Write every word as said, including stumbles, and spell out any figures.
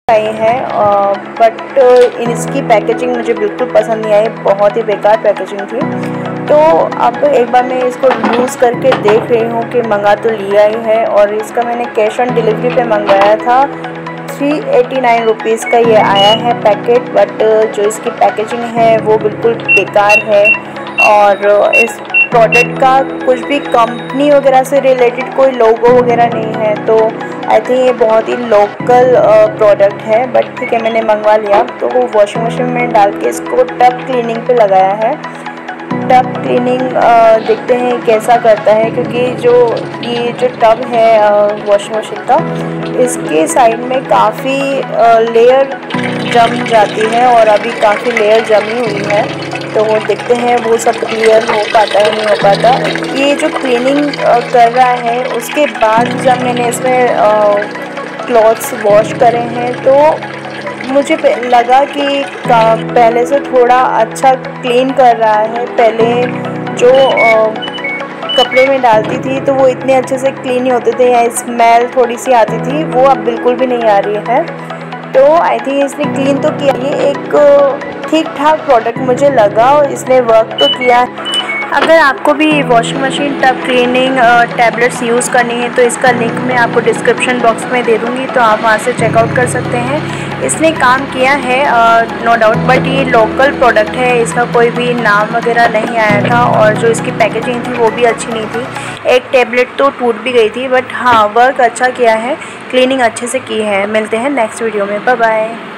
आई है, बट इसकी पैकेजिंग मुझे बिल्कुल पसंद नहीं आई, बहुत ही बेकार पैकेजिंग थी। तो अब एक बार मैं इसको यूज़ करके देख रही हूँ कि मंगा तो लिया ही है। और इसका मैंने कैश ऑन डिलीवरी पे मंगाया था, थ्री एटी नाइन रुपीज़ का ये आया है पैकेट। बट जो इसकी पैकेजिंग है वो बिल्कुल बेकार है और इस प्रोडक्ट का कुछ भी कंपनी वगैरह से रिलेटेड कोई लोगो वगैरह नहीं है। तो आई थिंक ये बहुत ही लोकल प्रोडक्ट है, बट ठीक है मैंने मंगवा लिया। तो वो वॉशिंग मशीन में डाल के इसको टब क्लीनिंग पे लगाया है। टब क्लीनिंग देखते हैं कैसा करता है, क्योंकि जो ये जो टब है वॉशिंग मशीन का, इसके साइड में काफ़ी लेयर जम जाती है और अभी काफ़ी लेयर जमी हुई है। तो वो देखते हैं वो सब क्लियर हो पाता है नहीं हो पाता। ये जो क्लीनिंग कर रहा है उसके बाद जब मैंने इसमें क्लॉथ्स वॉश करे हैं तो मुझे लगा कि पहले से थोड़ा अच्छा क्लीन कर रहा है। पहले जो कपड़े में डालती थी तो वो इतने अच्छे से क्लीन नहीं होते थे या स्मेल थोड़ी सी आती थी, वो अब बिल्कुल भी नहीं आ रही है। तो आई थिंक इसने क्लीन तो किया। ये एक ठीक ठाक प्रोडक्ट मुझे लगा और इसने वर्क तो किया। अगर आपको भी washing machine tub cleaning tablets use करनी है तो इसका लिंक मैं आपको डिस्क्रिप्शन बॉक्स में दे दूँगी, तो आप वहाँ से चेकआउट कर सकते हैं। इसने काम किया है नो डाउट, बट ये लोकल प्रोडक्ट है, इसका कोई भी नाम वगैरह नहीं आया था और जो इसकी पैकेजिंग थी वो भी अच्छी नहीं थी। एक टैबलेट तो टूट भी गई थी, बट हाँ वर्क अच्छा किया है, क्लीनिंग अच्छे से की है। मिलते हैं नेक्स्ट वीडियो में, बाय बाय।